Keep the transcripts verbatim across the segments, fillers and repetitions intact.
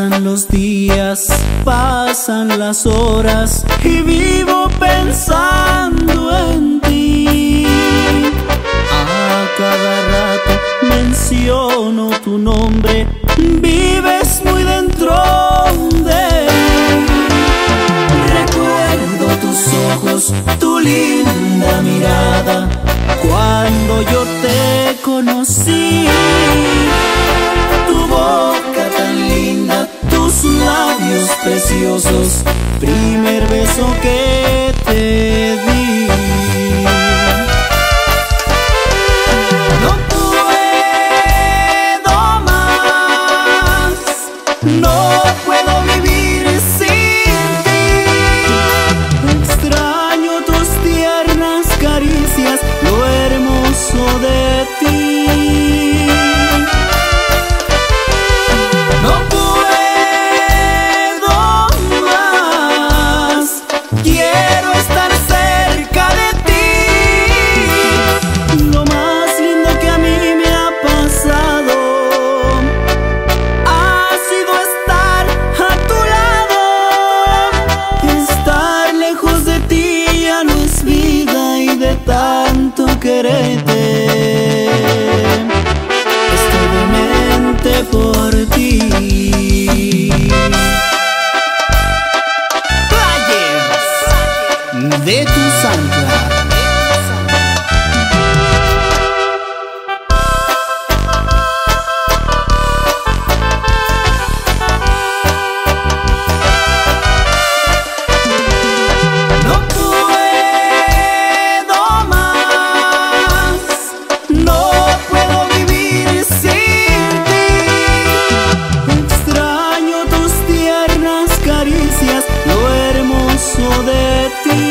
Pasan los días, pasan las horas y vivo pensando en ti. A cada rato menciono tu nombre, vives muy dentro de mí. Recuerdo tus ojos, tu linda mirada, cuando yo te conocí. Tu boca tan linda, tus labios preciosos, primer beso que te di. No puedo más, no puedo vivir sin ti. Extraño tus tiernas caricias, lo hermoso de ti. No puedo más, quiero estar cerca de ti. Lo más lindo que a mí me ha pasado ha sido estar a tu lado. Estar lejos de ti ya no es vida, y de tanto quererte estoy demente por ti. Players de tu Santa. No puedo más, no puedo vivir sin ti. Extraño tus tiernas caricias, lo hermoso de ti.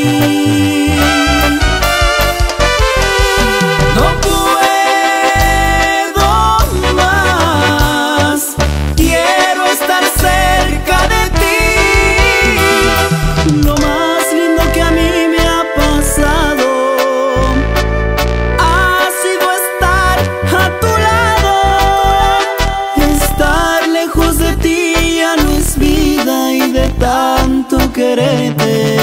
No puedo más, quiero estar cerca de ti. Lo más lindo que a mí me ha pasado ha sido estar a tu lado. Estar lejos de ti ya no es vida, y de tanto quererte